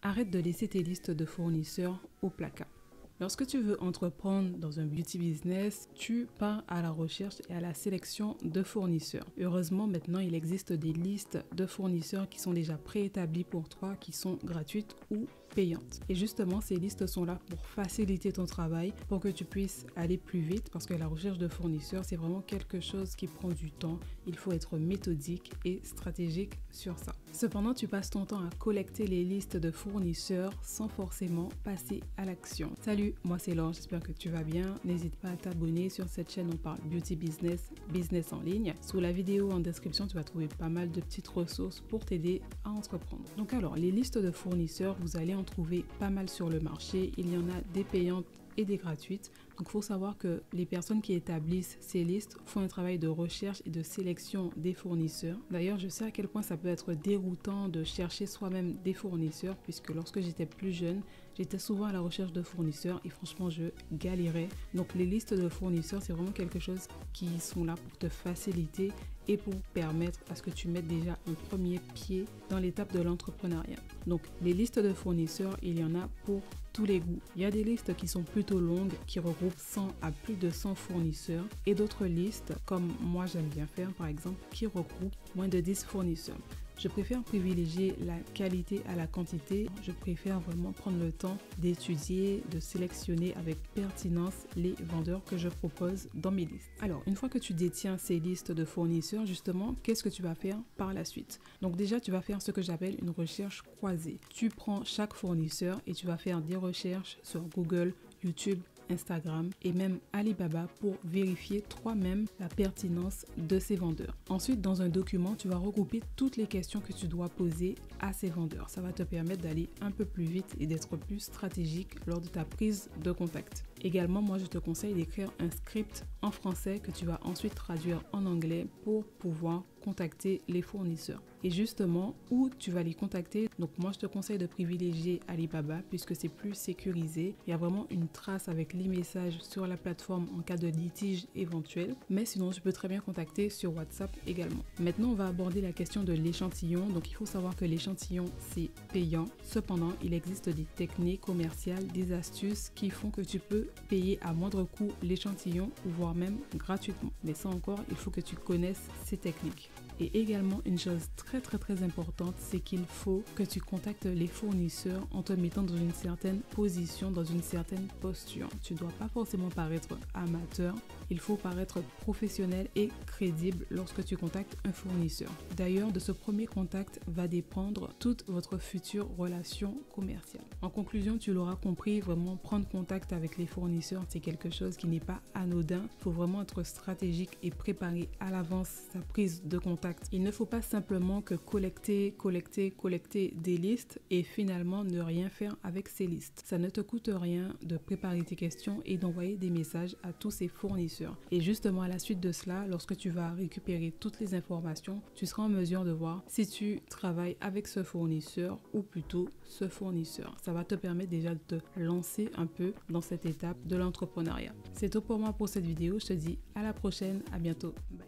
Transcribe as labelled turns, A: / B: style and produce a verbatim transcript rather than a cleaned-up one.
A: Arrête de laisser tes listes de fournisseurs au placard. Lorsque tu veux entreprendre dans un beauty business, tu pars à la recherche et à la sélection de fournisseurs. Heureusement, maintenant, il existe des listes de fournisseurs qui sont déjà préétablies pour toi, qui sont gratuites ou payantes. Et justement, ces listes sont là pour faciliter ton travail, pour que tu puisses aller plus vite, parce que la recherche de fournisseurs, c'est vraiment quelque chose qui prend du temps. Il faut être méthodique et stratégique sur ça. Cependant, tu passes ton temps à collecter les listes de fournisseurs sans forcément passer à l'action. Salut, moi c'est Laure, j'espère que tu vas bien. N'hésite pas à t'abonner sur cette chaîne, on parle beauty business, business en ligne. Sous la vidéo en description, tu vas trouver pas mal de petites ressources pour t'aider à entreprendre. Donc alors, les listes de fournisseurs, vous allez en trouver pas mal sur le marché. Il y en a des payantes et des gratuites. Donc il faut savoir que les personnes qui établissent ces listes font un travail de recherche et de sélection des fournisseurs. D'ailleurs, je sais à quel point ça peut être déroutant de chercher soi-même des fournisseurs, puisque lorsque j'étais plus jeune, j'étais souvent à la recherche de fournisseurs et franchement, je galérais. Donc les listes de fournisseurs, c'est vraiment quelque chose qui sont là pour te faciliter et pour permettre à ce que tu mettes déjà un premier pied dans l'étape de l'entrepreneuriat. Donc les listes de fournisseurs, il y en a pour tous les goûts. Il y a des listes qui sont plutôt longues, qui regroupent cent à plus de cent fournisseurs, et d'autres listes, comme moi j'aime bien faire par exemple, qui regroupent moins de dix fournisseurs. Je préfère privilégier la qualité à la quantité. Je préfère vraiment prendre le temps d'étudier, de sélectionner avec pertinence les vendeurs que je propose dans mes listes. Alors, une fois que tu détiens ces listes de fournisseurs, justement, qu'est-ce que tu vas faire par la suite? Donc déjà, tu vas faire ce que j'appelle une recherche croisée. Tu prends chaque fournisseur et tu vas faire des recherches sur Google, YouTube, Instagram et même Alibaba pour vérifier toi-même la pertinence de ces vendeurs. Ensuite, dans un document, tu vas regrouper toutes les questions que tu dois poser à ces vendeurs. Ça va te permettre d'aller un peu plus vite et d'être plus stratégique lors de ta prise de contact. Également, moi, je te conseille d'écrire un script en français que tu vas ensuite traduire en anglais pour pouvoir contacter les fournisseurs. Et justement, où tu vas les contacter, donc moi, je te conseille de privilégier Alibaba puisque c'est plus sécurisé. Il y a vraiment une trace avec les messages sur la plateforme en cas de litige éventuel. Mais sinon, tu peux très bien contacter sur WhatsApp également. Maintenant, on va aborder la question de l'échantillon. Donc, il faut savoir que l'échantillon, c'est payant. Cependant, il existe des techniques commerciales, des astuces qui font que tu peux payer à moindre coût l'échantillon, voire même gratuitement. Mais ça encore, il faut que tu connaisses ces techniques. Et également, une chose très très très importante, c'est qu'il faut que tu contactes les fournisseurs en te mettant dans une certaine position, dans une certaine posture. Tu ne dois pas forcément paraître amateur, il faut paraître professionnel et crédible lorsque tu contactes un fournisseur. D'ailleurs, de ce premier contact va dépendre toute votre future relation commerciale. En conclusion, tu l'auras compris, vraiment prendre contact avec les fournisseurs, c'est quelque chose qui n'est pas anodin. Il faut vraiment être stratégique et préparer à l'avance sa prise de contact. Il ne faut pas simplement que collecter, collecter, collecter des listes et finalement ne rien faire avec ces listes. Ça ne te coûte rien de préparer tes questions et d'envoyer des messages à tous ces fournisseurs. Et justement, à la suite de cela, lorsque tu vas récupérer toutes les informations, tu seras en mesure de voir si tu travailles avec ce fournisseur ou plutôt ce fournisseur. Ça va te permettre déjà de te lancer un peu dans cette étape de l'entrepreneuriat. C'est tout pour moi pour cette vidéo. Je te dis à la prochaine. À bientôt. Bye.